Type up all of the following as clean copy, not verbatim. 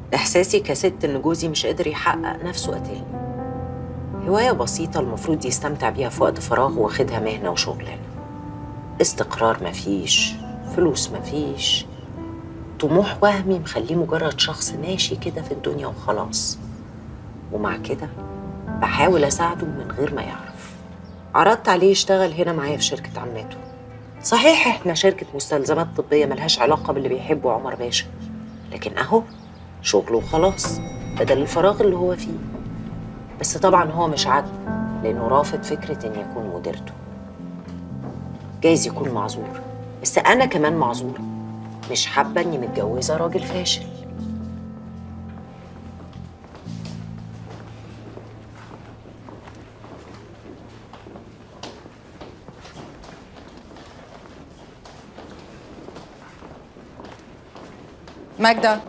إحساسي كست إن جوزي مش قادر يحقق نفسه قتلني. هواية بسيطة المفروض يستمتع بيها في وقت فراغه واخدها مهنة وشغلانة. استقرار مفيش، فلوس مفيش، طموح وهمي مخليه مجرد شخص ماشي كده في الدنيا وخلاص. ومع كده بحاول أساعده من غير ما يعرف. عرضت عليه يشتغل هنا معايا في شركة عمته. صحيح احنا شركة مستلزمات طبية ملهاش علاقة باللي بيحبه عمر باشا، لكن اهو شغله وخلاص بدل الفراغ اللي هو فيه. بس طبعا هو مش عاجبه لأنه رافض فكرة إن يكون مديرته. جايز يكون معذور، بس أنا كمان معذورة. مش حابة إني متجوزة راجل فاشل. ماجدة،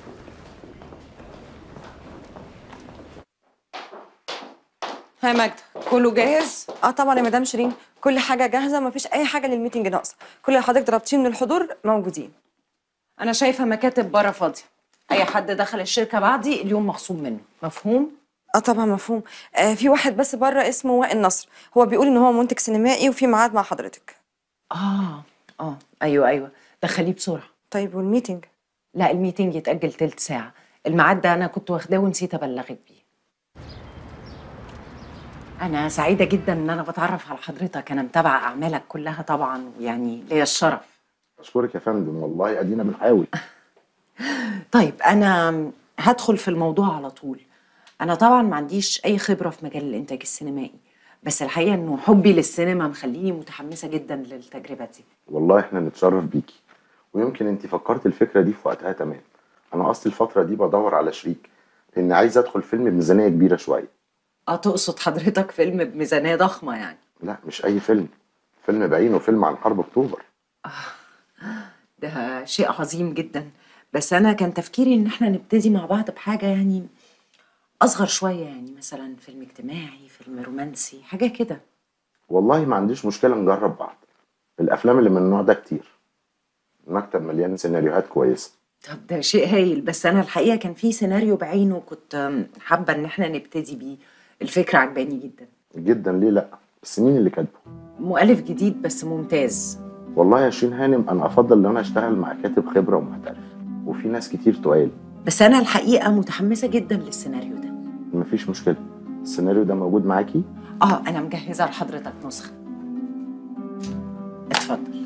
هاي ماجدة، كله جاهز؟ طبعا يا مدام شيرين، كل حاجه جاهزه، مفيش اي حاجه للميتنج ناقصه. كل اللي حضرتك طلبتيه من الحضور موجودين. أنا شايفة مكاتب بره فاضية. أي حد دخل الشركة بعدي اليوم مخصوم منه، مفهوم؟ طبعا مفهوم. في واحد بس بره اسمه وائل نصر، هو بيقول ان هو منتج سينمائي وفي ميعاد مع حضرتك. أيوه، دخليه بسرعة. طيب والميتنج؟ لا، الميتنج يتأجل تلت ساعة. الميعاد ده أنا كنت واخداه ونسيت أبلغك بيه. أنا سعيدة جدا إن أنا بتعرف على حضرتك، أنا متابعة أعمالك كلها طبعا، ويعني ليا الشرف. أشكرك يا فندم، والله أدينا بنحاول. طيب أنا هدخل في الموضوع على طول. أنا طبعا ما عنديش أي خبرة في مجال الإنتاج السينمائي، بس الحقيقة إنه حبي للسينما مخليني متحمسة جدا للتجربة دي. والله إحنا نتشرف بيكي، ويمكن أنت فكرت الفكرة دي في وقتها تمام. أنا أصلي الفترة دي بدور على شريك، لأن عايز أدخل فيلم بميزانية كبيرة شوية. تقصد حضرتك فيلم بميزانية ضخمة يعني؟ لا مش أي فيلم، فيلم بعينه، فيلم عن حرب أكتوبر. ده شيء عظيم جدا، بس أنا كان تفكيري إن إحنا نبتدي مع بعض بحاجة يعني أصغر شوية، يعني مثلا فيلم اجتماعي، فيلم رومانسي، حاجة كده. والله ما عنديش مشكلة نجرب بعض. الأفلام اللي من النوع ده كتير، المكتب مليان سيناريوهات كويسة. طب ده شيء هايل، بس أنا الحقيقة كان في سيناريو بعينه كنت حابة إن إحنا نبتدي بيه. الفكرة عجباني جدا جدا، ليه لأ؟ بس مين اللي كاتبه؟ مؤلف جديد بس ممتاز. والله يا شيرين هانم، أنا أفضل إن أنا أشتغل مع كاتب خبرة ومحترف، وفي ناس كتير تقال. بس أنا الحقيقة متحمسة جدا للسيناريو ده. مفيش مشكلة، السيناريو ده موجود معاكي؟ أنا مجهزة لحضرتك نسخة. اتفضل.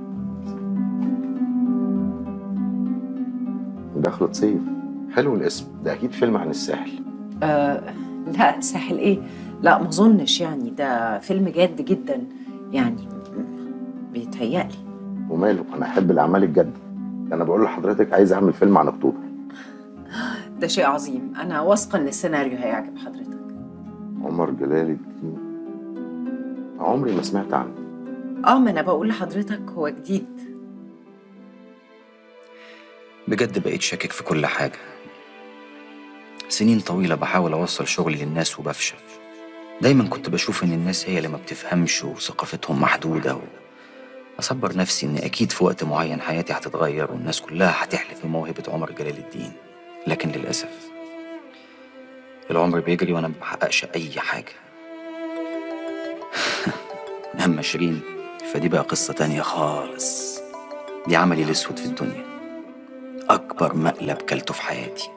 دخلة صيف، حلو الاسم ده، أكيد فيلم عن الساحل. لا، ساحل إيه؟ لا ما أظنش، يعني ده فيلم جاد جدا يعني، بيتهيألي. وماله، أنا أحب الأعمال الجادة. أنا بقول لحضرتك عايز أعمل فيلم عن أكتوبر. ده شيء عظيم، أنا واثقة إن السيناريو هيعجب حضرتك. عمر جلال الدين، عمري ما سمعت عنه. ما أنا بقول لحضرتك هو جديد. بجد بقيت شاكك في كل حاجة. سنين طويلة بحاول أوصل شغلي للناس وبفشل. دايما كنت بشوف إن الناس هي اللي ما بتفهمش وثقافتهم محدودة، أصبر نفسي إن أكيد في وقت معين حياتي هتتغير والناس كلها هتحلف بموهبة عمر جلال الدين. لكن للأسف العمر بيجري وأنا ما بحققش أي حاجة. أما شيرين فدي بقى قصة تانية خالص. دي عملي الأسود في الدنيا، أكبر مقلب كلته في حياتي.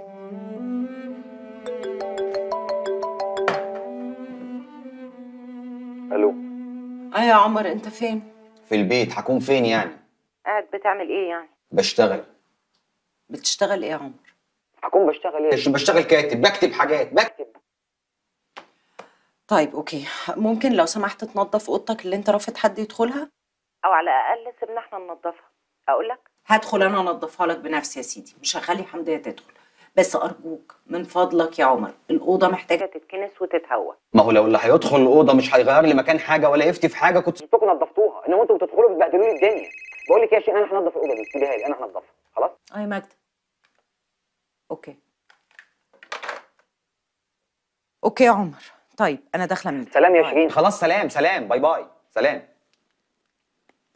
الو. يا عمر، أنت فين؟ في البيت، هكون فين يعني؟ قاعد بتعمل إيه يعني؟ بشتغل. بتشتغل إيه يا عمر؟ هكون بشتغل ايه؟ بشتغل كاتب، بكتب حاجات، بكتب. طيب أوكي، ممكن لو سمحت تنظف أوضتك اللي أنت رافض حد يدخلها؟ أو على الأقل سيبنا إحنا ننظفها. أقول لك هدخل أنا أنظفها لك بنفسي يا سيدي، مش هخلي حمدية تدخل. بس أرجوك من فضلك يا عمر، الأوضة محتاجة تتكنس وتتهوى. ما هو لو اللي هيدخل الاوضه مش هيغير لي مكان حاجه ولا يفتي في حاجه كنت سبتكم نظفتوها، انما انتوا بتدخلوا بتبهدلوا لي الدنيا. بقول لك يا شيخ، انا هنضف الاوضه دي، سيبيها لي انا هنضفها. خلاص. يا ماجدة. أوكي يا عمر، طيب أنا داخلة ميتنج. سلام يا شيرين. خلاص، سلام سلام، باي باي، سلام.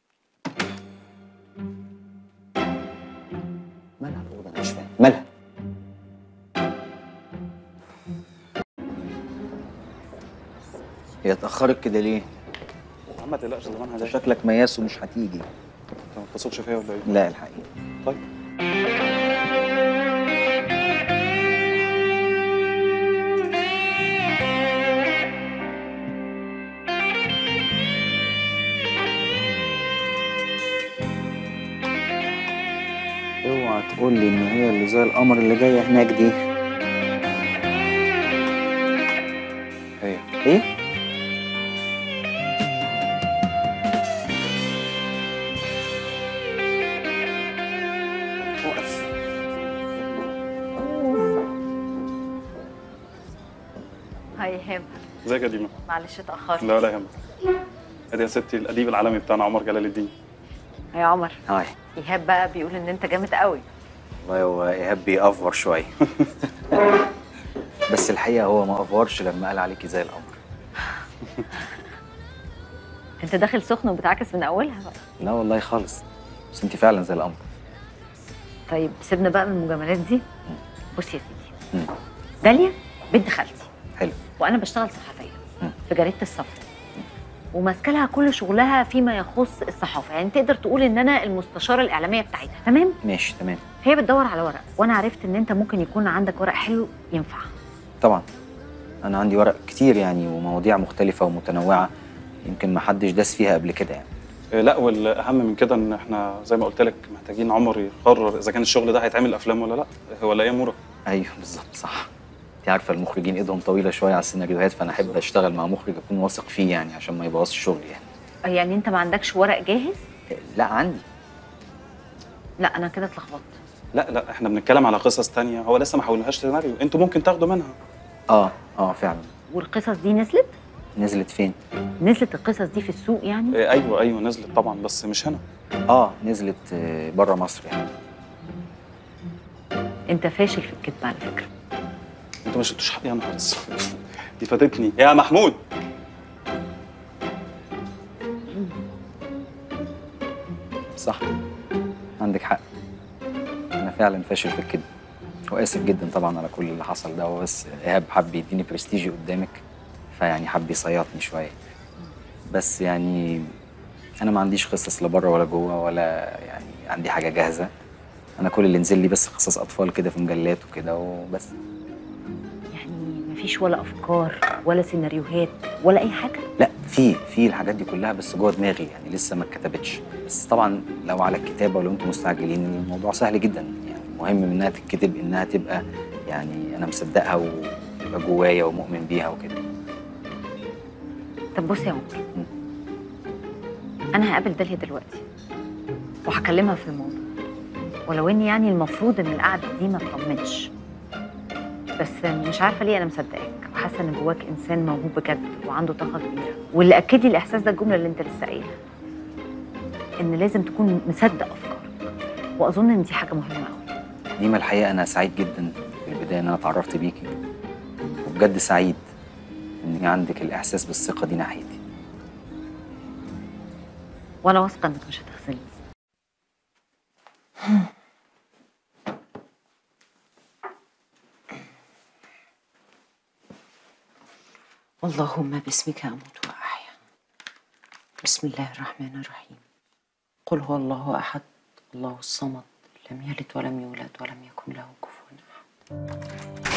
مالها الاوضه؟ انا مش فاهم مالها. هي اتأخرت كده ليه؟ يا عم ما تقلقش زمانها جايه. شكلك مياس ومش هتيجي. انت ما بتثقش فيا ولا ايه؟ لا الحقيقة. طيب. اوعى تقول لي ان هي اللي زي القمر اللي جايه هناك دي. هي ايه؟ وقف. هاي إيهاب، ازيك يا ديما؟ معلش اتأخرت. لا ولا يهمك. ادي يا ستي الاديب العالمي بتاعنا عمر جلال الدين. يا عمر، هاي. إيهاب بقى بيقول إن أنت جامد قوي. والله هو ايهاب بيأفور شويه. بس الحقيقه هو ما افورش لما قال عليكي زي القمر. أنت داخل سخن وبتعكس من أولها بقى. لا والله خالص، بس انت فعلا زي القمر. طيب سيبنا بقى من المجاملات دي. بص يا سيدي، داليا بنت خالتي. حلو. وأنا بشتغل صحفية في جريدة الصفر، وماسكه لها كل شغلها فيما يخص الصحافة، يعني تقدر تقول إن أنا المستشارة الإعلامية بتاعتها، تمام؟ ماشي تمام. هي بتدور على ورق، وأنا عرفت إن أنت ممكن يكون عندك ورق حلو ينفع. طبعا انا عندي ورق كتير يعني، ومواضيع مختلفه ومتنوعه يمكن ما حدش داس فيها قبل كده يعني. لا والاهم من كده ان احنا زي ما قلت لك محتاجين عمر يقرر اذا كان الشغل ده هيتعمل افلام ولا لا، ولا ايه يا مورا؟ ايوه بالظبط صح. انت عارفه المخرجين ايدهم طويله شويه على السيناريوهات، فانا احب اشتغل مع مخرج اكون واثق فيه يعني عشان ما يبوظش شغلي يعني. يعني أنت ما عندكش ورق جاهز؟ لا عندي. لا أنا كده اتلخبطت. لا احنا بنتكلم على قصص تانية هو لسه ما حولناهاش سيناريو، انتوا ممكن تاخدوا منها. فعلا. والقصص دي نزلت؟ نزلت فين؟ نزلت القصص دي في السوق يعني؟ ايوه نزلت طبعا بس مش هنا. نزلت بره مصر يعني. انت فاشل في الكذب على فكره. انتوا ما شفتوش حق يا نهار اسود. دي فاتتني يا محمود. صح عندك حق، انا فعلا فاشل في الكذب، واسف جدا طبعا على كل اللي حصل ده. هو بس ايهاب حب يديني برستيجي قدامك، فيعني حب يصيطني شويه. بس يعني انا ما عنديش قصص لا بره ولا جوه، ولا يعني عندي حاجه جاهزه. انا كل اللي نزل لي بس قصص اطفال كده في مجلات وكده وبس. يعني مفيش ولا افكار ولا سيناريوهات ولا اي حاجه؟ لا في الحاجات دي كلها بس جوه دماغي يعني، لسه ما اتكتبتش. بس طبعا لو على الكتابه ولو انتم مستعجلين الموضوع سهل جدا يعني. المهم انها تتكتب، انها تبقى يعني انا مصدقها وتبقى جوايا ومؤمن بيها وكده. طب بص يا عمر، انا هقابل داليا دلوقتي وهكلمها في الموضوع، ولو اني يعني المفروض ان القعده دي ما تطمنش، بس مش عارفه ليه انا مصدقاك وحاسه ان جواك انسان موهوب بجد وعنده طاقه كبيره. واللي اكد لي الاحساس ده الجمله اللي انت لسه قايلها، ان لازم تكون مصدق افكارك، واظن ان دي حاجه مهمه قوي. ديما الحقيقه انا سعيد جدا في البدايه ان انا اتعرفت بيكي، وبجد سعيد ان عندك الاحساس بالثقه دي ناحيتي. وانا واثقه انك مش هتخذلني. اللهم باسمك أموت وأحيا. بسم الله الرحمن الرحيم. قل هو الله أحد الله الصمد لم يلد ولم يولد ولم يكن له كفوا أحد.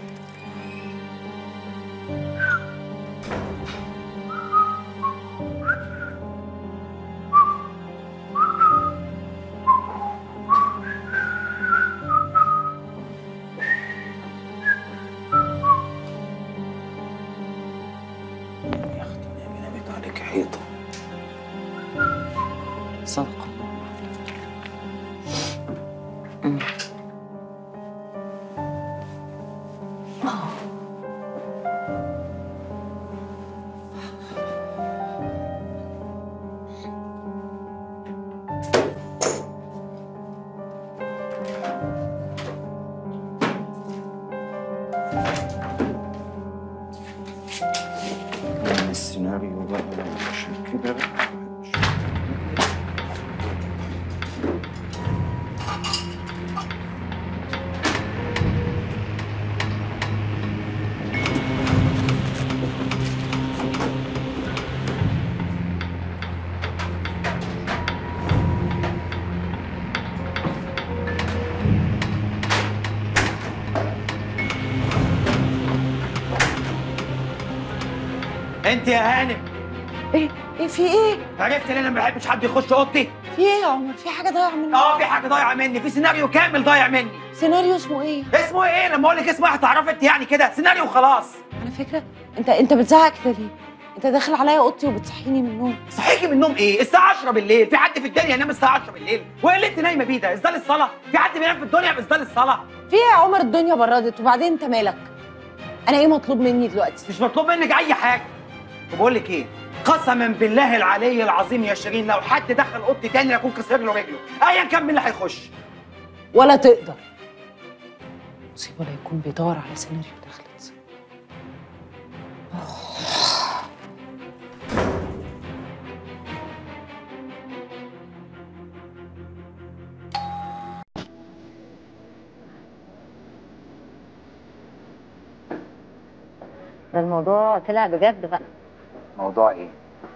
حيطه. صدق الله العظيم. السيناريو بقى مش كده. انت يا هانم، ايه في ايه؟ عرفت ان انا ما بحبش حد يخش اوضتي؟ في ايه يا عمر؟ في حاجه ضايعه مني؟ في حاجه ضايعه مني، في سيناريو كامل ضايع مني. سيناريو اسمه ايه؟ اسمه ايه؟ لما اقول لك اسمه هتعرفي انت يعني كده، سيناريو وخلاص. على فكره انت بتزعق كده ليه؟ انت داخل عليا اوضتي وبتصحيني من النوم. صحيكي من النوم ايه؟ الساعه 10 بالليل، في حد في الدنيا ينام الساعه 10 بالليل؟ وايه اللي انت نايمه بيه ده؟ اسدال الصلاه؟ في حد بينام في الدنيا باسدال الصلاه؟ في ايه يا عمر؟ الدنيا بردت وبعدين انت مالك؟ انا ايه مطلوب مني دلوقتي؟ مش مطلوب منك اي حاجه. وبقول لك ايه؟ قسما بالله العلي العظيم يا شيرين، لو حد دخل اوضتي تاني اكون كسر له رجله، ايا كان مين اللي هيخش. ولا تقدر. مصيبه لا يكون بيدور على سيناريو دخلت. ده الموضوع طلع بجد بقى. موضوع ايه؟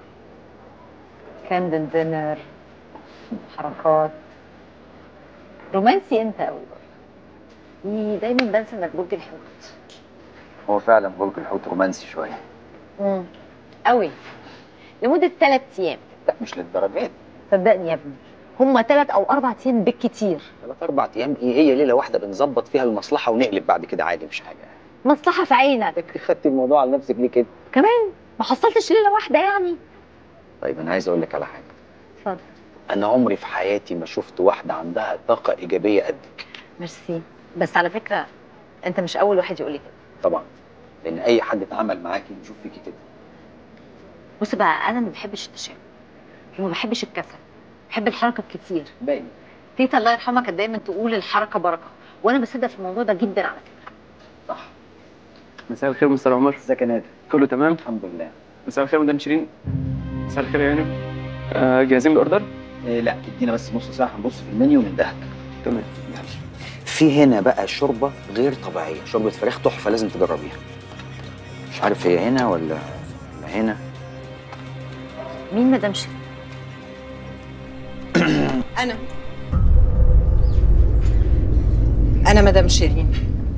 كاندل دينر، حركات، رومانسي انت قوي برضه. دايما بنسى انك برج الحوت. هو فعلا برج الحوت رومانسي شويه. قوي. لمده 3 ايام. لا مش للدرجه دي. صدقني يا ابني، هم 3 أو 4 ايام بالكتير. 3 4 ايام ايه؟ هي ليله واحده بنظبط فيها المصلحه ونقلب بعد كده عادي، مش حاجه. مصلحه في عينك. خدتي الموضوع على نفسك ليه كده؟ كمان ما حصلتش ليله واحده يعني. طيب انا عايز اقول لك على حاجه. اتفضل. انا عمري في حياتي ما شفت واحده عندها طاقه ايجابيه قدك. ميرسي. بس على فكره انت مش اول واحد يقول لي كده. طبعا، لان اي حد اتعامل معاكي بيشوف فيكي كده. بص بقى، انا ما بحبش التشاؤم وما بحبش الكسل، بحب الحركه الكتير. باين. تيتا الله يرحمها كانت دايما تقول الحركه بركه، وانا بصدق في الموضوع ده جدا على فكره. صح. مساء الخير مستر عمر. ازيك يا نادر؟ كله تمام؟ الحمد لله. مساء الخير مدام شيرين. مساء الخير يا هانم. جاهزين بالاوردر؟ لا ادينا بس نص ساعه هنبص في المنيو وندهك. تمام. في هنا بقى شوربه غير طبيعيه، شوربه فراخ تحفه لازم تجربيها. مش عارف هي هنا ولا هنا. مين مدام شيرين؟ انا مدام شيرين.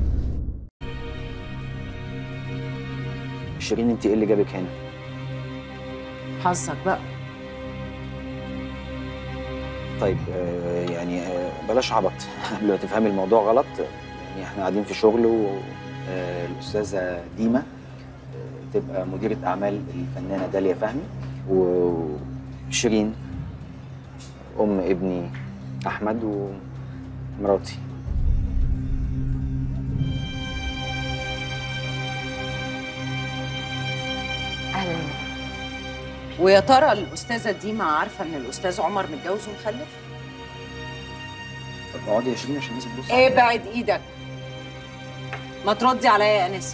شيرين انت ايه اللي جابك هنا؟ حظك بقى. طيب يعني بلاش عبط قبل ما تفهمي الموضوع غلط. يعني احنا قاعدين في شغل والاستاذه ديما تبقى مديره اعمال الفنانه داليا فهمي، وشيرين ام ابني احمد ومراتي. اهلا. ويا ترى الاستاذه ديما عارفه ان الاستاذ عمر متجوز ومخلف؟ طب اقعدي يا شيرين عشان الناس تبص. ابعد ايدك. ما تردي عليا يا انسه.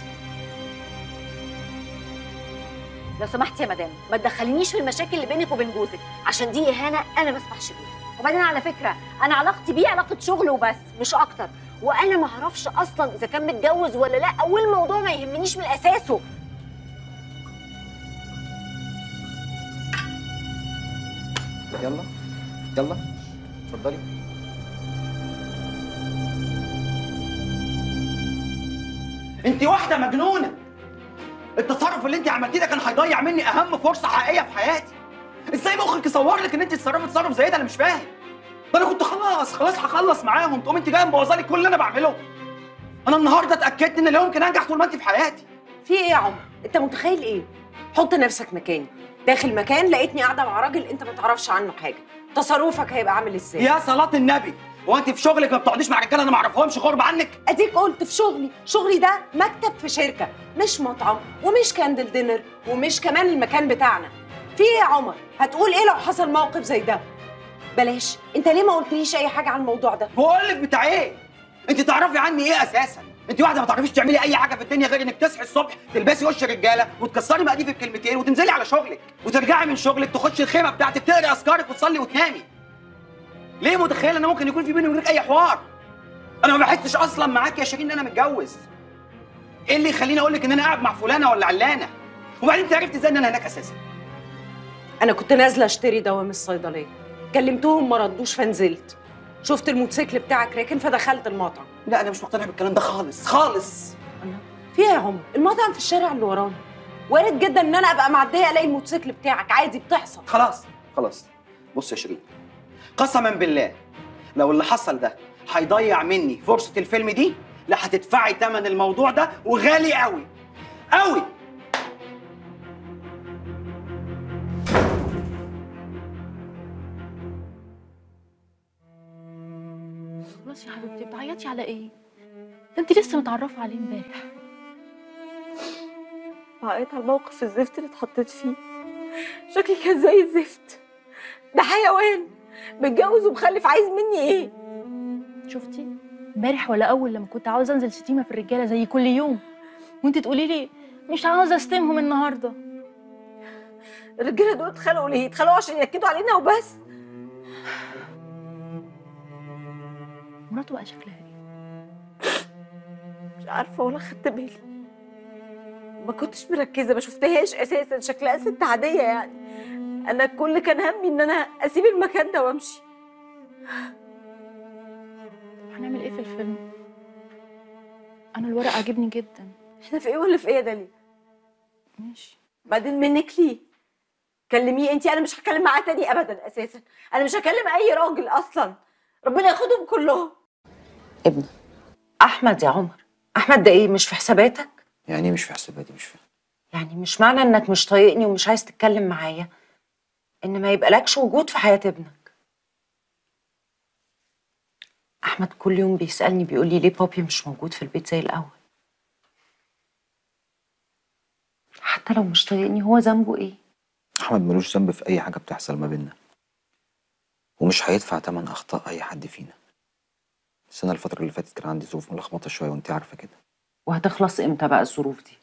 لو سمحتي يا مدام ما تدخلينيش في المشاكل اللي بينك وبين جوزك، عشان دي اهانه انا ما اسمحش بيها. وبعدين على فكره انا علاقتي بيه علاقه شغل وبس مش اكتر، وانا ما اعرفش اصلا اذا كان متجوز ولا لا، والموضوع ما يهمنيش من اساسه. يلا يلا اتفضلي. انت واحده مجنونه. التصرف اللي انت عملتيه ده كان هيضيع مني اهم فرصه حقيقيه في حياتي. ازاي مخك يصور لك ان انت تتصرفي تصرف زي ده؟ انا مش فاهم. ده انا كنت خلاص هخلص معاهم، تقوم انت جايه مبوظه لي كل اللي انا بعمله. انا النهارده اتاكدت ان لا يمكن انجح طول ما انت في حياتي. في ايه يا عمر؟ انت متخيل ايه؟ حط نفسك مكاني. داخل مكان لقيتني قاعده مع راجل انت ما تعرفش عنه حاجه، تصرفك هيبقى عامل ازاي؟ يا صلاه النبي، هو انت في شغلك ما بتقعديش مع رجاله انا ما اعرفهمش غرب عنك؟ اديك قلت في شغلي ده مكتب في شركه، مش مطعم ومش كاندل دينر ومش كمان المكان بتاعنا. في ايه يا عمر؟ هتقول ايه لو حصل موقف زي ده؟ بلاش. انت ليه ما قلتليش اي حاجه عن الموضوع ده؟ بقول لك بتاع ايه؟ انت تعرفي عني ايه اساسا؟ انت واحده ما تعرفيش تعملي اي حاجه في الدنيا غير انك تصحي الصبح تلبسي وش رجاله وتكسري مقاديف بكلمتين وتنزلي على شغلك وترجعي من شغلك تخشي الخيمه بتاعتك تقري اذكارك وتصلي وتنامي. ليه متخيله ان ممكن يكون في بيني وبينك اي حوار؟ انا ما بحسش اصلا معاك يا شيرين ان انا متجوز. ايه اللي يخليني اقول لك ان انا قاعد مع فلانه ولا علانه؟ وبعدين انت عرفت ازاي ان انا هناك اساسا؟ انا كنت نازله اشتري دواء من الصيدليه، كلمتهم ما ردوش فنزلت. شفت الموتوسيكل بتاعك راكن فدخلت المطعم. لا انا مش مقتنع بالكلام ده خالص خالص. في ايه يا عمر؟ المطعم في الشارع اللي ورانا. وارد جدا ان انا ابقى معديه الاقي الموتوسيكل بتاعك، عادي بتحصل. خلاص بص يا شيرين، قسما بالله لو اللي حصل ده هيضيع مني فرصه الفيلم دي، لا هتدفعي ثمن الموضوع ده وغالي قوي قوي. خلاص يا حبيبتي، بتعيطي على ايه؟ ده انت لسه متعرفه عليه امبارح. بعيط على الموقف الزفت اللي اتحطيت فيه. شكلي كان زي الزفت. ده حيوان متجوز ومخلف، عايز مني ايه؟ شفتي؟ امبارح ولا اول لما كنت عاوزه انزل شتيمه في الرجاله زي كل يوم، وانت تقولي لي مش عاوزه اشتمهم النهارده. الرجاله دول اتخلقوا ليه؟ اتخلقوا عشان ينكدوا علينا وبس. مراته بقى شكلها ايه؟ مش عارفه ولا خدت بالي، ما كنتش مركزه، ما شفتهاش اساسا، شكلها ست عاديه يعني. انا كل كان همي ان انا اسيب المكان ده وامشي. هنعمل ايه في الفيلم؟ انا الورق عاجبني جدا. احنا في ايه ولا في ايه يا داليا؟ ماشي. بعدين منك ليه؟ كلميه انتي، انا مش هتكلم معاه تاني ابدا اساسا. انا مش هكلم اي راجل اصلا، ربنا ياخدهم كلهم. ابني احمد يا عمر، احمد ده ايه؟ مش في حساباتك؟ يعني مش في حساباتي؟ مش فاهم. يعني مش معنى انك مش طايقني ومش عايز تتكلم معايا ان ما يبقى لكش وجود في حياة ابنك. احمد كل يوم بيسألني بيقول لي ليه بابي مش موجود في البيت زي الاول. حتى لو مش طايقني هو ذنبه ايه؟ احمد ملوش ذنب في اي حاجه بتحصل ما بيننا، ومش هيدفع ثمن اخطاء اي حد فينا. بس انا الفتره اللي فاتت كان عندي ظروف ملخبطه شويه وانت عارفه كده. وهتخلص امتى بقى الظروف دي؟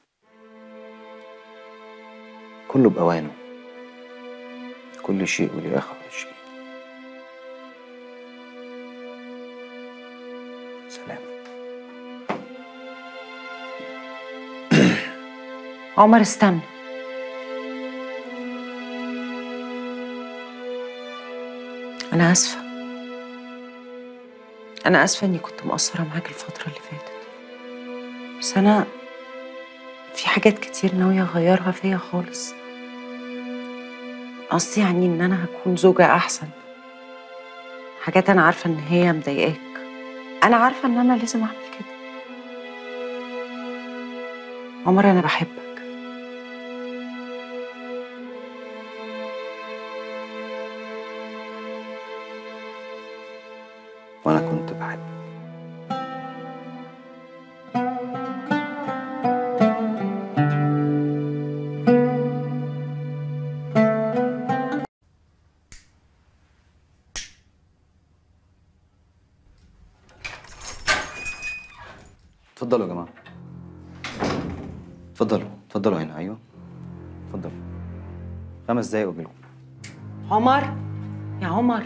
كله باوانه، كل شيء وليه اخر شيء. سلام. عمر استنى. أنا آسفة، أنا آسفة إني كنت مقصرة معاك الفترة اللي فاتت، بس أنا في حاجات كتير ناوية أغيرها فيا خالص. قصدي يعني إن أنا هكون زوجة أحسن. حاجات أنا عارفة إن هي مضايقاك، أنا عارفة إن أنا لازم أعمل كده. عمر أنا بحبك. وانا كنت بحبك. اتفضلوا يا جماعه، اتفضلوا هنا. ايوه اتفضلوا، 5 دقايق واجيلكم. عمر يا عمر.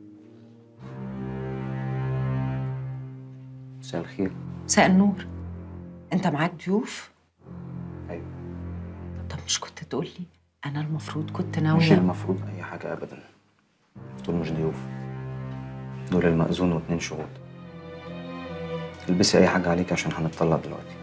مساء الخير. مساء النور. انت معاك ضيوف؟ ايوه. طب مش كنت تقول لي؟ انا المفروض كنت مش ناويه. المفروض اي حاجه ابدا، دول مش ضيوف، دول المأذون و2 شهود. البسي اي حاجه عليك عشان هنتطلق دلوقتي.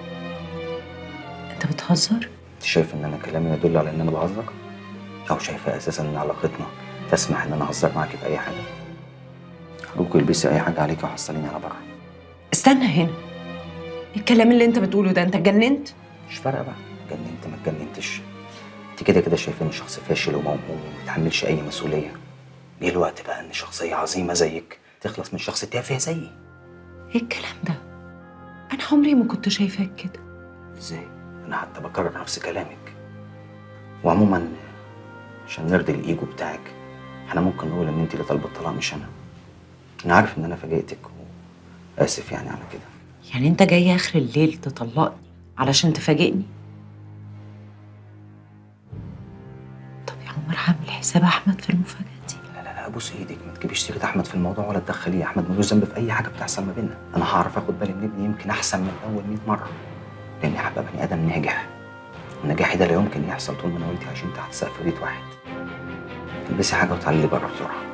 انت بتهزر؟ انت شايف ان انا كلامي يدل على ان انا بهزر؟ او شايفه اساسا ان علاقتنا تسمح ان انا اهزر معاكي في اي حاجه؟ ارجوكي البسي اي حاجه عليكي وحصليني على بره. استنى هنا، الكلام اللي انت بتقوله ده انت اتجننت؟ مش فارقه بقى، اتجننت ما اتجننتش، انت كده كده شايفاني شخص فاشل وموهوم وما بيتحملش اي مسؤوليه. جه الوقت بقى ان شخصيه عظيمه زيك تخلص من شخص تافه زيي. ايه الكلام ده؟ انا عمري ما كنت شايفاك كده. ازاي؟ انا حتى بكرر نفس كلامك. وعموما عشان نرضي الايجو بتاعك احنا ممكن نقول ان انت اللي طالبه الطلاق مش انا. انا عارف ان انا فاجئتك واسف يعني على كده. يعني انت جاي اخر الليل تطلقني علشان تفاجئني؟ طب يا عمر هعمل حساب احمد في المفاجاه دي. لا بوس ايدك، ما تجيبيش سيره احمد في الموضوع ولا تدخليه. احمد ملوش ذنب في اي حاجه بتحصل ما بيننا. انا هعرف اخد بالي من ابني يمكن احسن من اول 100 مره، لاني هبقى بني ادم ناجح. ونجاحي ده لا يمكن يحصل طول ما انا وانتي عايشين تحت سقف بيت واحد. البسي حاجه وتعالي بره بسرعه.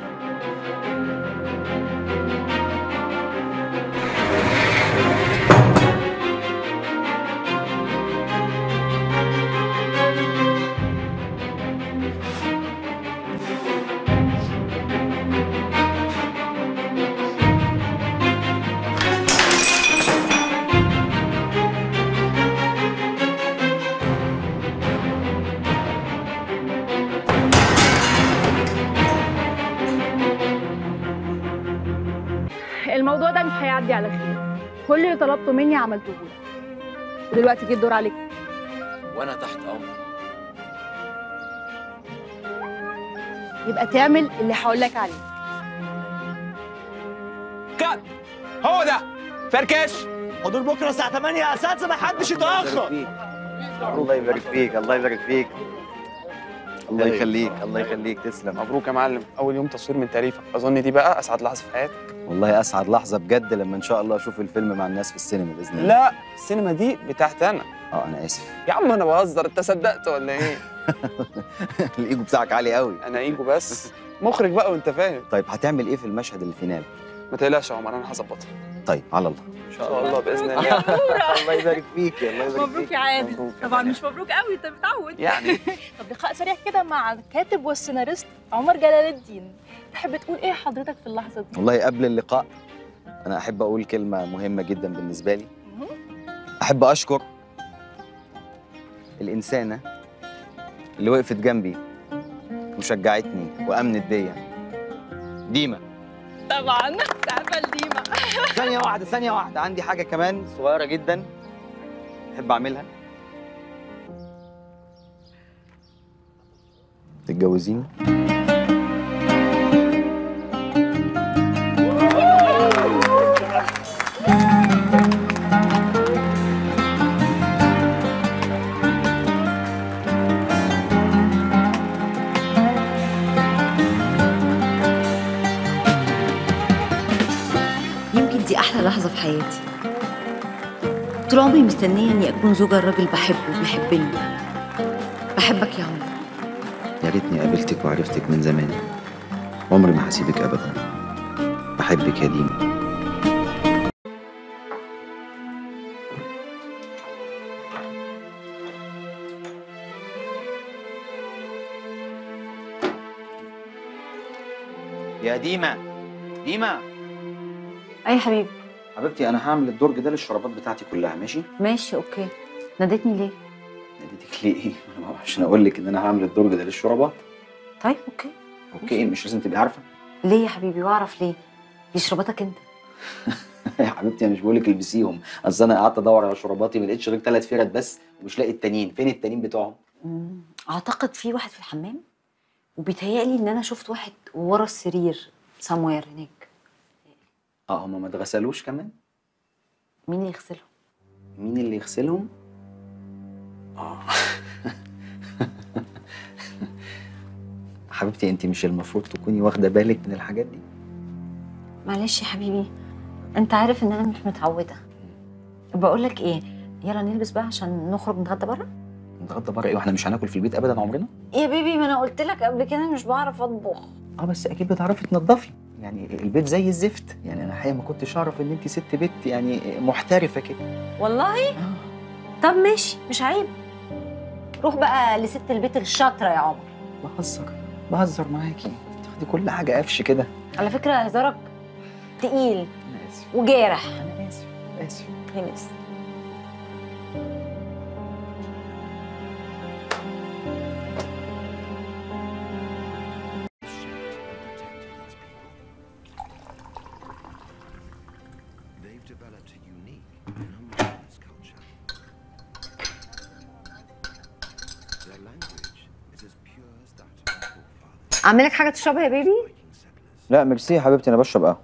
تعدي على خير. كل اللي طلبته مني عملته لك، ودلوقتي جه الدور عليك. وانا تحت امرك. يبقى تعمل اللي هقول لك عليه. كات هو ده فركش. حضور بكره الساعه 8 يا اساتذه، ما حدش يتاخر. الله يبارك فيك، الله يبارك فيك، الله يخليك، الله يخليك، تسلم. مبروك يا معلم، اول يوم تصوير من تاريخك، اظن دي بقى اسعد لحظه في حياتك. والله اسعد لحظه بجد لما ان شاء الله اشوف الفيلم مع الناس في السينما باذن الله. لا السينما دي بتاعتي انا. انا اسف يا عم انا بهزر، انت صدقت ولا ايه؟ الايجو بتاعك عالي قوي. انا ايجو بس مخرج بقى وانت فاهم. طيب هتعمل ايه في المشهد الفينال؟ ما تقلقش يا عمر، انا هظبطها. طيب على الله ان شاء الله باذن الله. الله يبارك فيك، الله يبارك فيك. مبروك يا عادل. طبعا مش مبروك قوي، انت متعود يعني. طب لقاء سريع كده مع الكاتب والسيناريست عمر جلال الدين، تحب تقول ايه حضرتك في اللحظه دي؟ والله قبل اللقاء انا احب اقول كلمه مهمه جدا بالنسبه لي. احب اشكر الانسانه اللي وقفت جنبي وشجعتني وامنت بيا، ديما. طبعا سقفه لديما. ثانيه واحده، عندي حاجه كمان صغيره جدا احب اعملها. تتجوزيني؟ يمكن دي أحلى لحظة في حياتي. طول عمري مستنية إني أكون زوجة الراجل بحبه وبيحبني. بحبك يا عمر. يا ريتني قابلتك وعرفتك من زمان. عمري ما هسيبك ابدا. بحبك يا ديما. يا ديما. ديما أي حبيبي. حبيبتي انا هعمل الدرج ده للشرابات بتاعتي كلها، ماشي؟ ماشي أوكي. ناديتني ليه؟ ناديتك ليه ايه؟ عشان اقول لك ان انا هعمل الدرج ده للشرابات. طيب أوكي. اوكي مش لازم تبقي عارفه. ليه يا حبيبي واعرف ليه؟ دي شرباتك انت. يا حبيبتي انا مش بقول لك البسيهم، اصل انا قعدت ادور على شراباتي ما لقيتش غير 3 فرد بس ومش لاقي التانيين، فين التانيين بتوعهم؟ اعتقد في واحد في الحمام، وبيتهيألي ان انا شفت واحد ورا السرير سموير هناك. هما ما اتغسلوش كمان؟ مين اللي يغسلهم؟ مين اللي يغسلهم؟ حبيبتي انت مش المفروض تكوني واخده بالك من الحاجات دي؟ معلش يا حبيبي، انت عارف ان انا مش متعوده. بقول لك ايه، يلا نلبس بقى عشان نخرج نتغدى بره. نتغدى بره ايه واحنا مش هناكل في البيت ابدا عمرنا؟ يا بيبي ما انا قلت لك قبل كده مش بعرف اطبخ. بس اكيد بتعرفي تنظفي، يعني البيت زي الزفت، يعني انا الحقيقه ما كنتش اعرف ان انت ست بيت يعني محترفه كده. والله؟ طب ماشي مش عيب. روح بقى لست البيت الشاطره يا عمر. بهزر معاكي، تاخدي كل حاجه قفش كده. على فكره هزارك تقيل. انا اسف. وجارح. انا اسف. خلاص. اعمل لك حاجه تشربها يا بيبي؟ لا ميرسي يا حبيبتي، انا بشرب قهوه.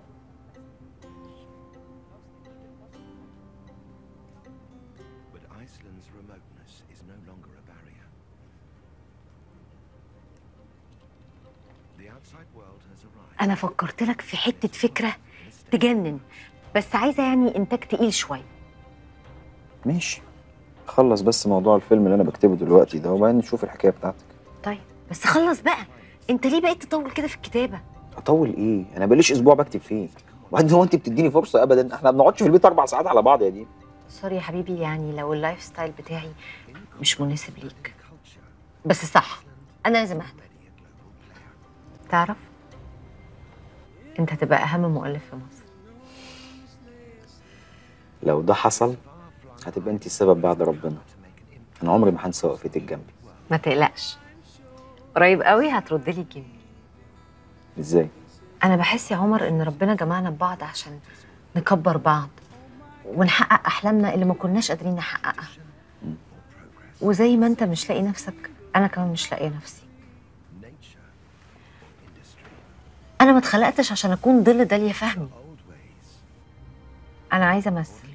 انا فكرت لك في حته فكره تجنن، بس عايزه يعني انتاج تقيل شويه. ماشي، خلص بس موضوع الفيلم اللي انا بكتبه دلوقتي ده وبعدين نشوف الحكايه بتاعتك. طيب بس خلص بقى، انت ليه بقيت تطول كده في الكتابه؟ اطول ايه؟ انا بقاليش اسبوع بكتب فيه. وبعدين هو انت بتديني فرصه ابدا؟ احنا ما بنقعدش في البيت 4 ساعات على بعض يا دي. سوري يا حبيبي، يعني لو اللايف ستايل بتاعي مش مناسب ليك، بس صح انا لازم اهدى. تعرف انت هتبقى اهم مؤلف في مصر. لو ده حصل هتبقى انت السبب بعد ربنا. انا عمري ما هنسى وقفتك جنبي. ما تقلقش، قريب قوي هترد لي الجميل. ازاي؟ انا بحس يا عمر ان ربنا جمعنا ببعض عشان نكبر بعض ونحقق احلامنا اللي ما كناش قادرين نحققها. وزي ما انت مش لاقي نفسك انا كمان مش لاقيه نفسي. انا ما اتخلقتش عشان اكون ظل داليا فهمي. انا عايزه امثل.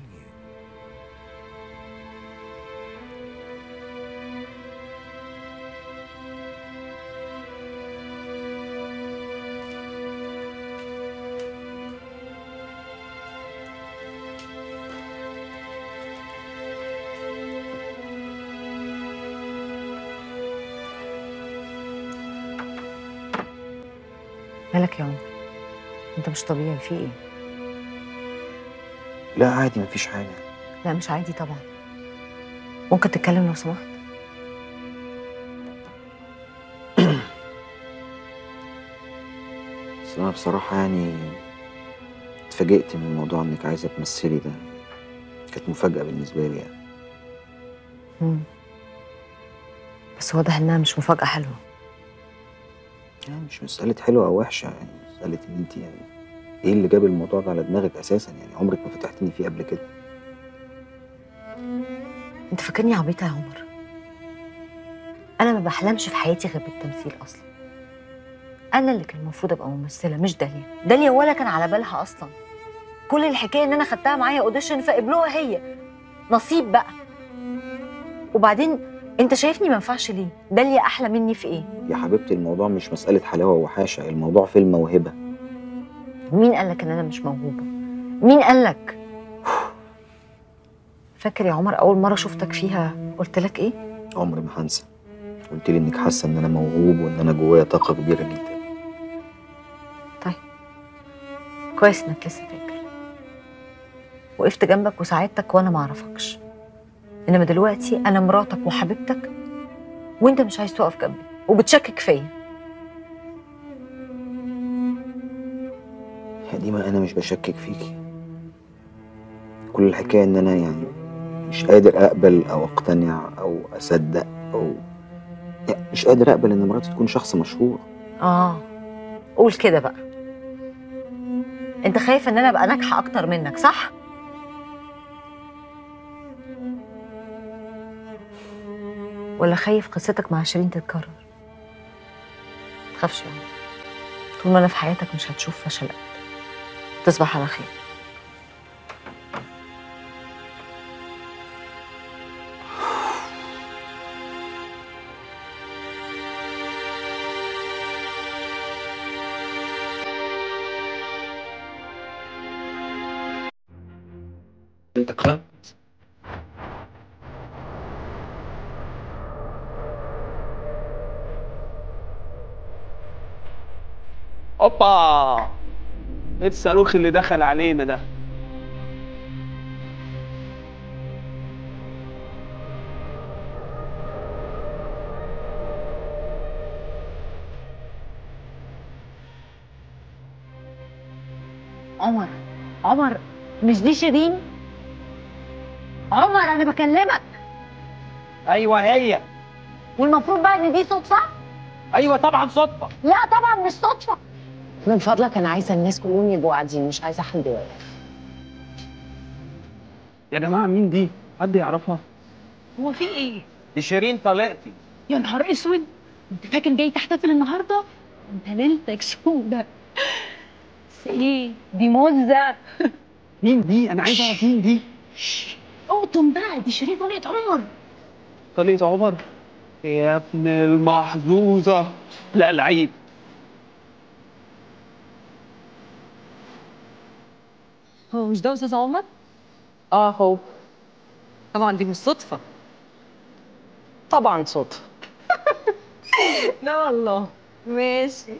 مالك يا عمر؟ انت مش طبيعي، في ايه؟ لا عادي مفيش حاجه. لا مش عادي طبعا. ممكن تتكلم لو سمحت؟ بس انا بصراحه يعني اتفاجئت من موضوع انك عايزه تمثلي ده. كانت مفاجاه بالنسبه لي يعني. بس واضح انها مش مفاجاه حلوه. يعني مش مساله حلوه او وحشه، يعني مساله ان انت يعني ايه اللي جاب الموضوع ده على دماغك اساسا؟ يعني عمرك ما فتحتني فيه قبل كده. انت فاكرني عبيطه يا عمر؟ انا ما بحلمش في حياتي غير بالتمثيل اصلا. انا اللي كان المفروض ابقى ممثله مش داليا. داليا ولا كان على بالها اصلا. كل الحكايه ان انا خدتها معايا اوديشن فقبلوها هي. نصيب بقى. وبعدين انت شايفني ما ينفعش ليه؟ داليا احلى مني في ايه؟ يا حبيبتي الموضوع مش مساله حلاوه وحاشه، الموضوع في الموهبه. مين قالك ان انا مش موهوبه؟ مين قالك؟ فاكر يا عمر اول مره شفتك فيها قلت لك ايه؟ عمري ما هنسى. قلت لي انك حاسه ان انا موهوب وان انا جوايا طاقه كبيره جدا. طيب كويس انك لسه فاكر. وقفت جنبك وساعدتك وانا ما اعرفكش. انما دلوقتي انا مراتك وحبيبتك وانت مش عايز تقف جنبي وبتشكك فيا. يا ديما انا مش بشكك فيكي. كل الحكايه ان انا يعني مش قادر اقبل او اقتنع او اصدق او يعني مش قادر اقبل ان مراتي تكون شخص مشهور. قول كده بقى. انت خايف ان انا ابقى ناجحه اكتر منك صح؟ ولا خايف قصتك مع شيرين تتكرر؟ متخافش يا عمر. طول ما انا في حياتك مش هتشوف فشل ابدا. تصبح على خير. انت كلام. اوبا، ايه الصاروخ اللي دخل علينا ده؟ عمر مش دي شيرين؟ عمر انا بكلمك. ايوه هي. والمفروض بقى ان دي صدفه؟ ايوه طبعا صدفه. لا طبعا مش صدفه. من فضلك انا عايزه الناس كلهم يبقوا قاعدين، مش عايزه حد واقف. يا جماعه مين دي؟ حد يعرفها؟ هو في ايه؟ دي شيرين طليقتي. يا نهار اسود، انت فاكر جاي تحتفل النهارده؟ انت ليلتك سودة. بس ايه دي موزه. مين دي؟ انا عايز اعرف مين دي. اقطم بقى، دي شيرين طليقة عمر. طليقة عمر؟ يا ابن المحظوظه. لا لعيب. هو مش ده استاذ عمر؟ هو طبعا دي مش صدفه. طبعا صدفه. لا والله. ماشي.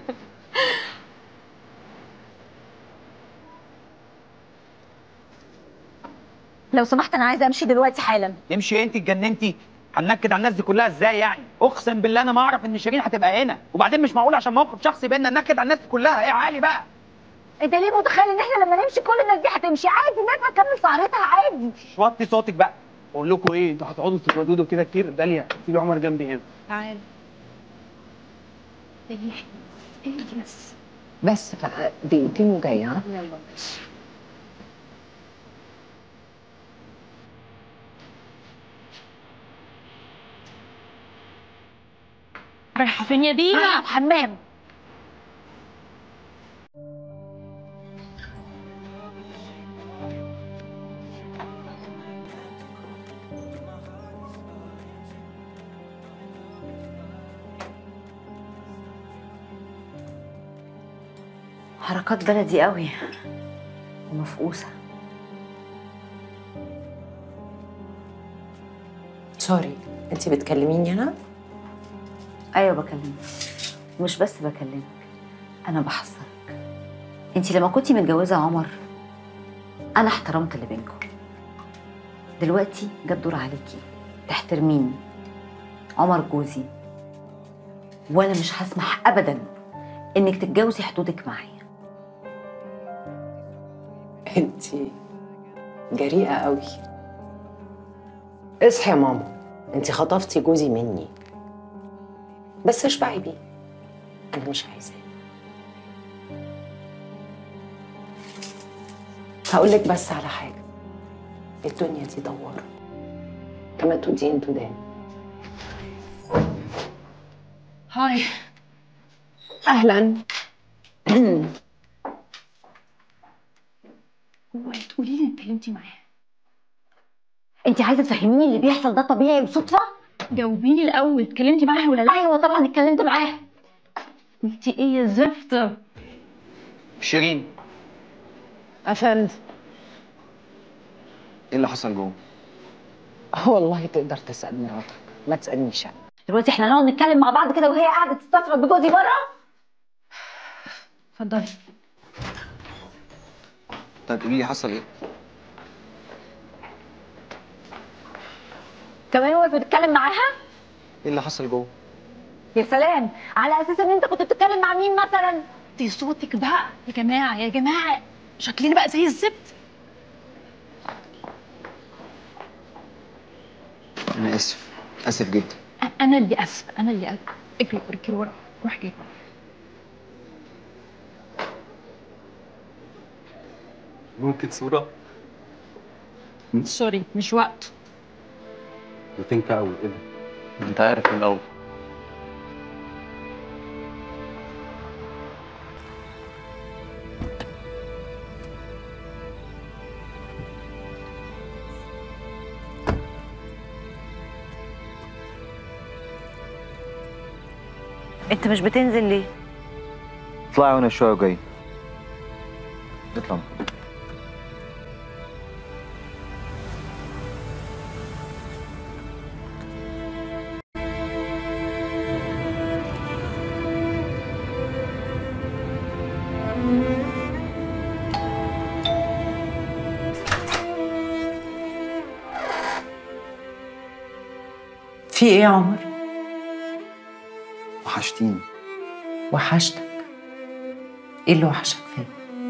لو سمحت انا عايزه امشي دلوقتي حالا. تمشي إيه؟ انت اتجننتي؟ هننكد على الناس دي كلها ازاي يعني؟ اقسم بالله انا ما اعرف ان شيرين هتبقى هنا، وبعدين مش معقول عشان موقف شخصي بيننا ننكد على الناس دي كلها. ايه عالي بقى؟ انت ليه متخيل ان احنا لما نمشي كل الناس دي هتمشي؟ عادي الناس هتكمل سهرتها عادي. مش وطي صوتك بقى. بقول لكم ايه، انتوا هتقعدوا تترددوا كده كتير. داليا سيبي عمر جنبي هنا. تعال. بس بقى دقيقتين وجايه. ها؟ يلا. رايحه فين يا دينا؟ الحمام. حركات بلدي قوي ومفقوسه. سوري، انت بتكلميني انا؟ ايوه بكلمك، مش بس بكلمك، انا بحذرك. انت لما كنتي متجوزه عمر انا احترمت اللي بينكم، دلوقتي جه الدور عليكي تحترميني. عمر جوزي وانا مش هسمح ابدا انك تتجاوزي حدودك معايا. انت جريئة قوي. اصحي يا ماما، انت خطفتي جوزي مني، بس اشبعي بيه، انا مش عايزاه. هقول لك بس على حاجة، الدنيا دي دوارة، كما تدين تدان. هاي. اهلا. تقولي لي اتكلمتي معاه؟ انت عايزه تفهميني اللي بيحصل ده طبيعي وصدفه؟ جاوبيني الاول، اتكلمتي معاه ولا لا؟ ايوه طبعا اتكلمت معاه. قلتي ايه يا زفت؟ شيرين، أفند، ايه اللي حصل جوه؟ والله تقدر تسأل مراتك، ما تسألنيش أنا. دلوقتي احنا نقعد نتكلم مع بعض كده وهي قاعده تستفرد بجوزي بره؟ اتفضلي. طيب قولي لي حصل ايه؟ كمان واقفه بتتكلم معاها؟ ايه اللي حصل جوه؟ يا سلام، على اساس ان انت كنت بتتكلم مع مين مثلا؟ دي صوتك بقى يا جماعه يا جماعه، شكلنا بقى زي الزبد. انا اسف جدا. انا اللي اسفه، انا اللي اسفه. اجري اركي ورا، روح جري. ممكن صورة؟ سوري مش وقت. بتنكع قوي ايه ده؟ انت عارف من الاول. انت مش بتنزل ليه؟ اطلعي وانا شويه وجاي. اطلع. في ايه يا عمر؟ وحشتيني. وحشتك؟ ايه اللي وحشك فيه؟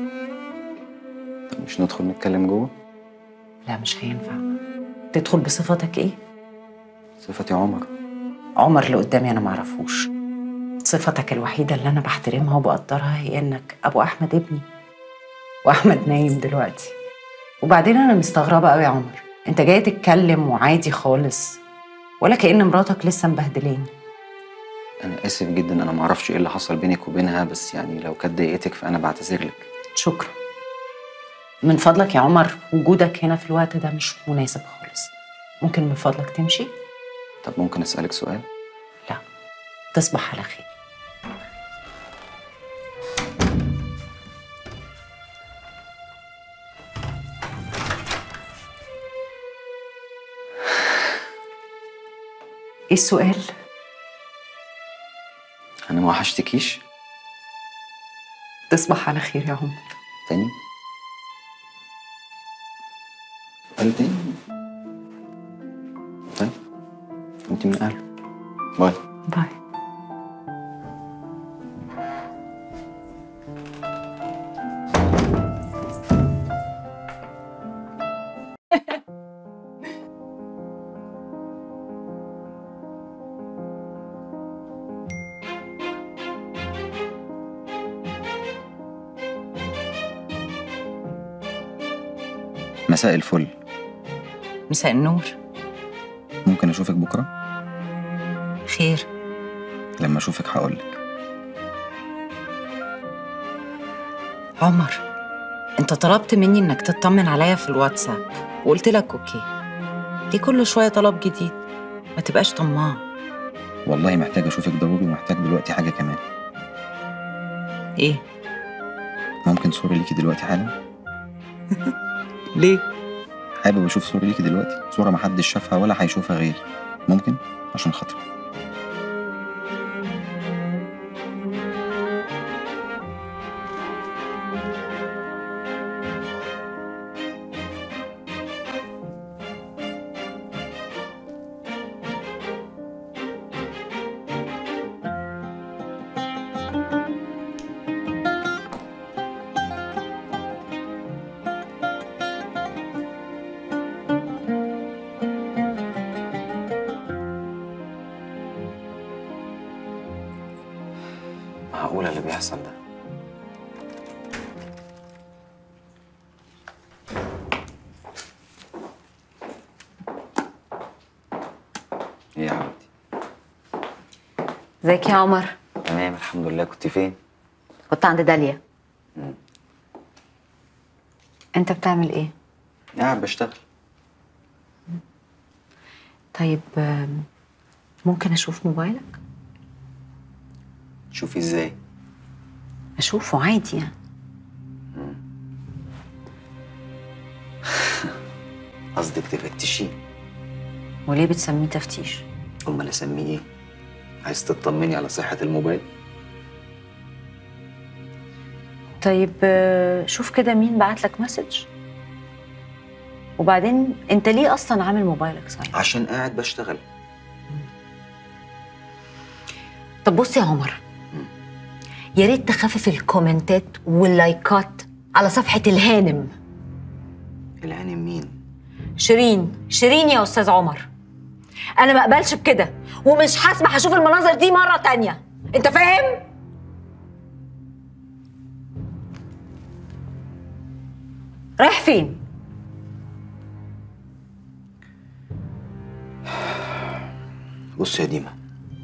طب مش ندخل نتكلم جوه؟ لا مش هينفع. تدخل بصفتك ايه؟ صفتي عمر. عمر اللي قدامي انا معرفوش. صفتك الوحيدة اللي انا بحترمها وبقدرها هي انك ابو احمد ابني، واحمد نايم دلوقتي. وبعدين انا مستغربة قوي يا عمر، انت جاي تتكلم وعادي خالص ولا كأن مراتك لسه مبهدلاني. انا اسف جدا، انا معرفش ايه اللي حصل بينك وبينها، بس يعني لو كانت ضايقتك فانا بعتذر لك. شكرا. من فضلك يا عمر، وجودك هنا في الوقت ده مش مناسب خالص. ممكن من فضلك تمشي؟ طب ممكن اسالك سؤال؟ لا. تصبح على خير. ايه السؤال؟ انا ما وحشتكيش؟ تصبح على خير يا عمر. تاني؟ قال تاني؟ طيب انت من اهله. باي. باي. مساء الفل. مساء النور. ممكن اشوفك بكره؟ خير؟ لما اشوفك هقولك. عمر، انت طلبت مني انك تطمن عليا في الواتساب وقلت لك اوكي. ليه كل شويه طلب جديد؟ ما تبقاش طماع. والله محتاج اشوفك ضروري، ومحتاج دلوقتي حاجه كمان. ايه؟ ممكن صورة ليكي دلوقتي حالا؟ ليه؟ حابب اشوف صورة ليكي دلوقتي، صورة محدش شافها ولا هيشوفها غيري. ممكن؟ عشان خاطري. معقولة اللي بيحصل ده؟ ايه يا حبيبتي؟ ازيك يا عمر؟ تمام الحمد لله. كنت فين؟ كنت عند داليا. انت بتعمل ايه؟ قاعد بشتغل. طيب ممكن اشوف موبايلك؟ شوفي ازاي؟ اشوفه عادي يعني. قصدك تفتشيه؟ وليه بتسميه تفتيش؟ امال اسميه ايه؟ عايز تطمني على صحة الموبايل؟ طيب شوف كده مين بعت لك مسج. وبعدين انت ليه اصلا عامل موبايلك صحيح؟ عشان قاعد بشتغل. طب بص يا عمر، يا ريت تخفف الكومنتات واللايكات على صفحة الهانم. الهانم مين؟ شيرين يا أستاذ عمر. أنا ما أقبلش بكده ومش هسمح أشوف المناظر دي مرة تانية، أنت فاهم؟ رايح فين؟ بص يا ديما،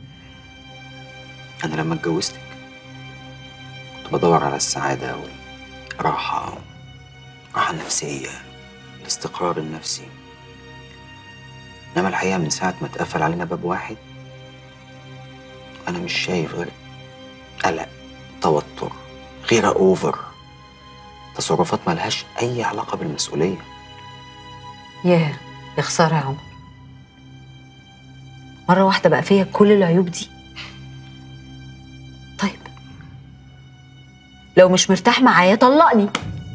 أنا لما اتجوزتك كنت بدور على السعادة والراحة، الراحة النفسية، الاستقرار النفسي. إنما الحقيقة من ساعة ما اتقفل علينا باب واحد أنا مش شايف غير قلق، توتر، غيرة أوفر، تصرفات ملهاش أي علاقة بالمسؤولية. يا خسارة يا عمر، مرة واحدة بقى فيا كل العيوب دي. طيب لو مش مرتاح معايا طلقني.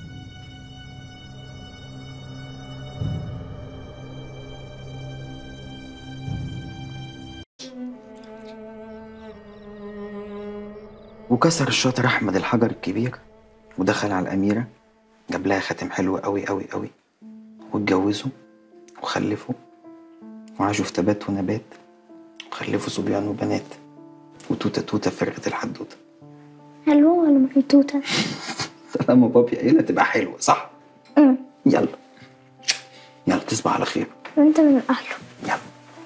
وكسر الشاطر أحمد الحجر الكبير ودخل على الأميرة، جاب لها خاتم حلو قوي قوي قوي، واتجوزوا وخلفوا وعاشوا في تبات ونبات، وخلفوا صبيان وبنات، وتوتة توتة فرقت الحدوتة. حلوة ولا محطوطة؟ طالما بابي قايلة تبقى حلوة صح؟ يلا يلا تصبح على خير. وانت من أهله. يلا.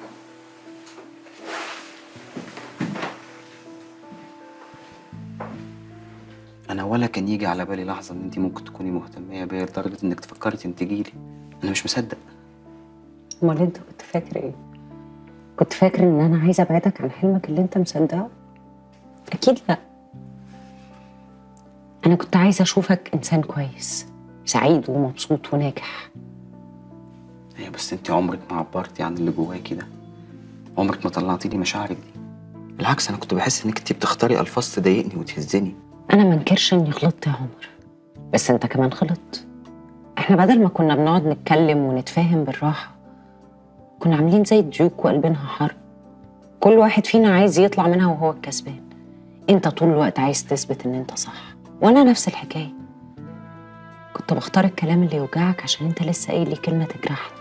أنا ولا كان يجي على بالي لحظة إن أنت ممكن تكوني مهتمية بيا لدرجة إنك تفكري تنتجي لي. أنا مش مصدق. امال انت كنت فاكر ايه؟ كنت فاكر ان انا عايزه ابعدك عن حلمك اللي انت مصدقه؟ اكيد لا. انا كنت عايزه اشوفك انسان كويس، سعيد ومبسوط وناجح. أيوة بس أنت عمرك ما عبرتي عن اللي جواكي ده، عمرك ما طلعتي لي مشاعرك دي. بالعكس أنا كنت بحس إنك أنت بتختاري ألفاظ تضايقني وتهزني. انا ما انكرش اني غلطت يا عمر، بس انت كمان غلطت. احنا بدل ما كنا بنقعد نتكلم ونتفاهم بالراحه، كنا عاملين زي الديوك وقلبينها حرب. كل واحد فينا عايز يطلع منها وهو الكسبان. انت طول الوقت عايز تثبت ان انت صح، وانا نفس الحكايه. كنت بختار الكلام اللي يوجعك عشان انت لسه قايل لي كلمه تجرحني.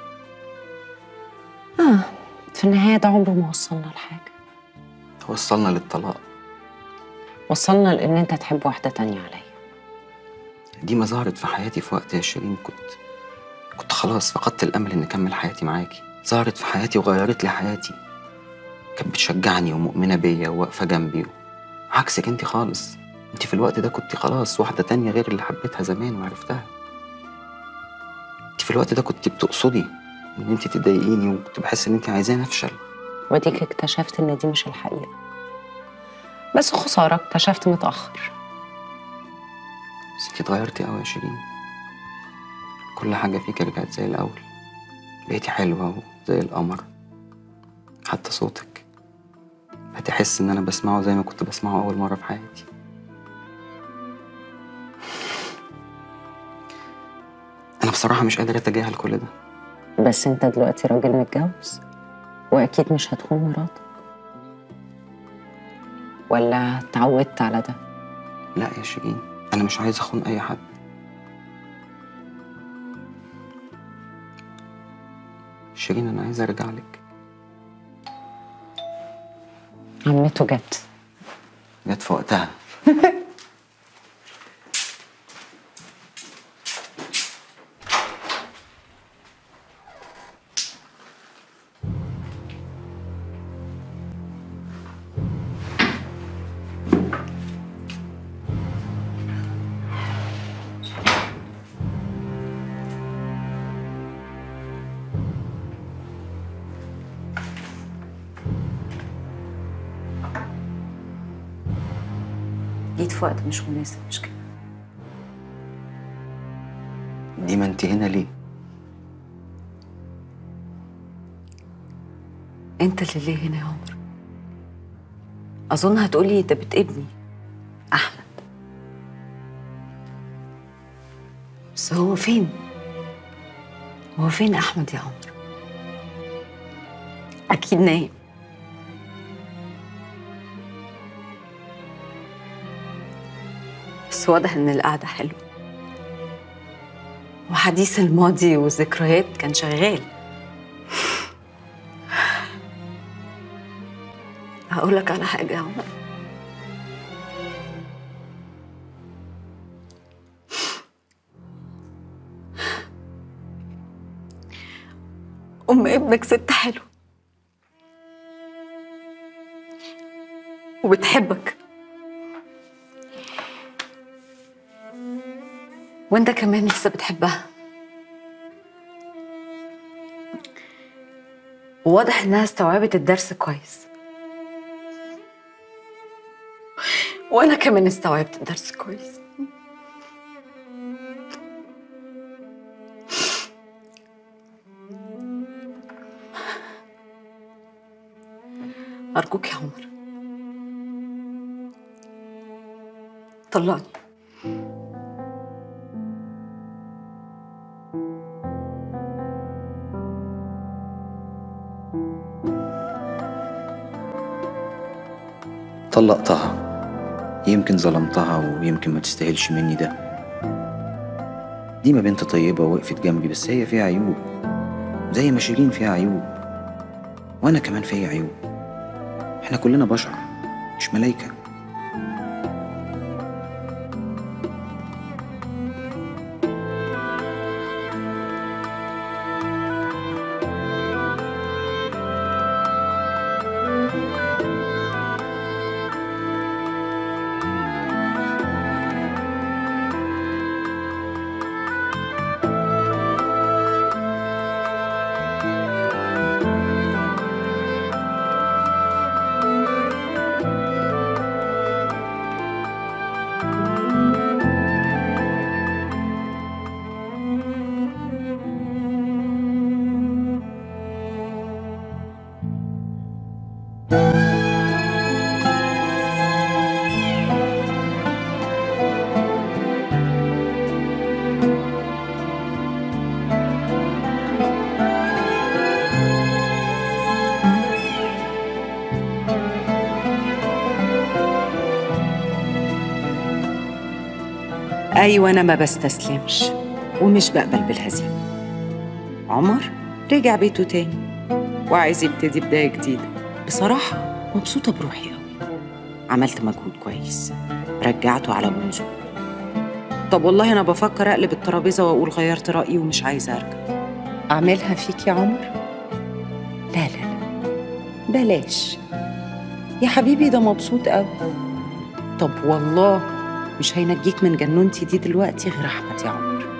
في النهايه ده عمره ما وصلنا لحاجه. وصلنا للطلاق. وصلنا لان انت تحب واحده تانية عليا. دي ما ظهرت في حياتي في وقت يا شيرين، كنت خلاص فقدت الامل ان اكمل حياتي معاكي. ظهرت في حياتي وغيرت لي حياتي. كانت بتشجعني ومؤمنة بيا وواقفة جنبي، عكسك انت خالص. انت في الوقت ده كنت خلاص واحدة تانية غير اللي حبيتها زمان وعرفتها. انت في الوقت ده كنت بتقصدي ان انت تضايقيني، وكنت بحس ان انت عايزاني افشل. وديك اكتشفت ان دي مش الحقيقة، بس خسارة اكتشفت متأخر. بس انت اتغيرتي قوي يا شيرين، كل حاجة فيك رجعت زي الأول، بقيتي حلوة وزي القمر، حتى صوتك هتحس إن أنا بسمعه زي ما كنت بسمعه أول مرة في حياتي. أنا بصراحة مش قادر أتجاهل كل ده. بس انت دلوقتي راجل متجوز، واكيد مش هتخون مراتك، ولا اتعودت على ده؟ لا يا شيرين، أنا مش عايز أخون أي حد. شيرين أنا عايز أرجع لك. عمته جت في وقتها. جيت في وقت مش مناسب، مش كده؟ ديما انت هنا ليه؟ انت اللي ليه هنا يا عمر؟ اظن هتقولي ده بيت ابني احمد، بس هو فين؟ هو فين احمد يا عمر؟ اكيد نايم. بس واضح ان القعده حلوه، وحديث الماضي والذكريات كان شغال. هقولك على حاجه يا عمر، ابنك ست حلوه وبتحبك، وانت كمان لسه بتحبها، وواضح انها استوعبت الدرس كويس، وانا كمان استوعبت الدرس كويس. ارجوك يا عمر طلقني. طلقتها، يمكن ظلمتها ويمكن ما تستاهلش مني ده. ديما بنت طيبة ووقفت جنبي، بس هي فيها عيوب زي ما شيرين فيها عيوب، وانا كمان فيا عيوب. احنا كلنا بشر مش ملايكة. أيوة، أنا ما بستسلمش ومش بقبل بالهزيمة. عمر رجع بيته تاني وعايز يبتدي بداية جديدة. بصراحة مبسوطة بروحي قوي، عملت مجهود كويس، رجعته على منظور. طب والله أنا بفكر أقلب الترابيزة وأقول غيرت رأيي ومش عايزة أرجع. أعملها فيك يا عمر؟ لا لا لا، بلاش يا حبيبي، ده مبسوط قوي. طب والله مش هينجيك من جنونتي دي دلوقتي غير احمد يا عمر.